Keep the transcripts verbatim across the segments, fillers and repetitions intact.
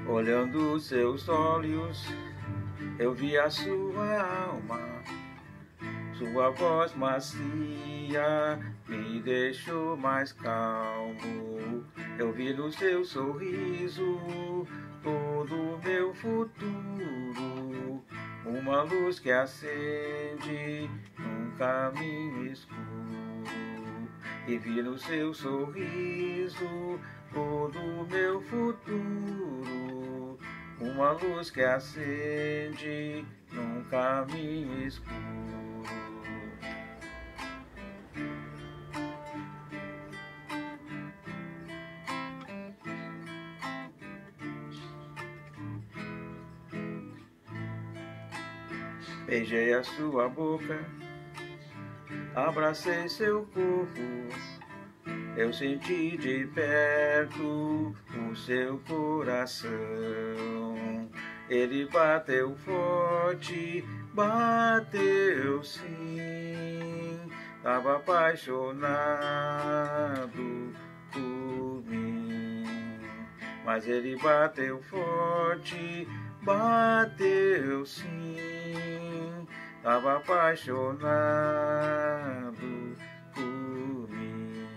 Olhando seus olhos, eu vi a sua alma. Sua voz macia me deixou mais calmo. Eu vi no seu sorriso todo o meu futuro, uma luz que acende num caminho escuro. E vi no seu sorriso todo o meu futuro, uma luz que acende num caminho escuro. Beijei a sua boca, abracei seu corpo, eu senti de perto o seu coração. Ele bateu forte, bateu sim, tava apaixonado por mim. Mas ele bateu forte, bateu sim, tava apaixonado por mim.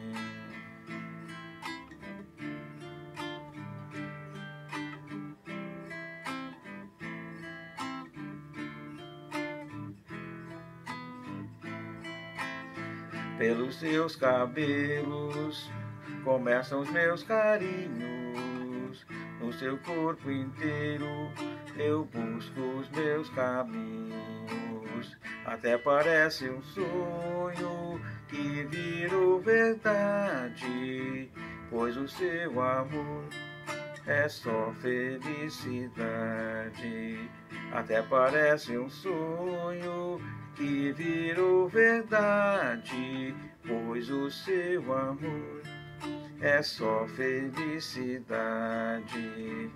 Pelos seus cabelos começam os meus carinhos, no seu corpo inteiro eu busco os meus caminhos. Até parece um sonho que virou verdade, pois o seu amor é só felicidade. Até parece um sonho que virou verdade, pois o seu amor é só felicidade.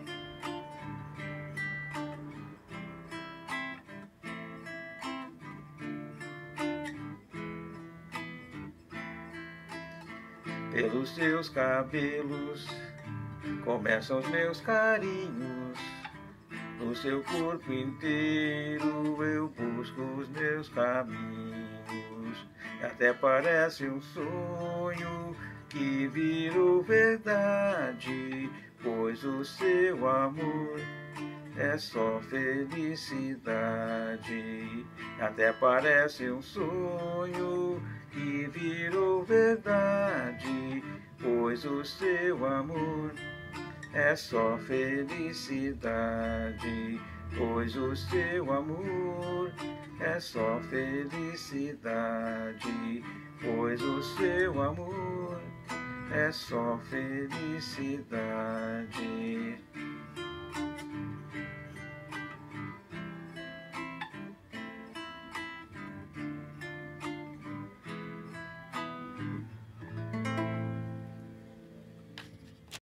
Pelos seus cabelos começam os meus carinhos, no seu corpo inteiro eu busco os meus caminhos. Até parece um sonho que virou verdade, pois o seu amor é só felicidade. Até parece um sonho que virou verdade, pois o seu amor é só felicidade, pois o seu amor é só felicidade, pois o seu amor é só felicidade.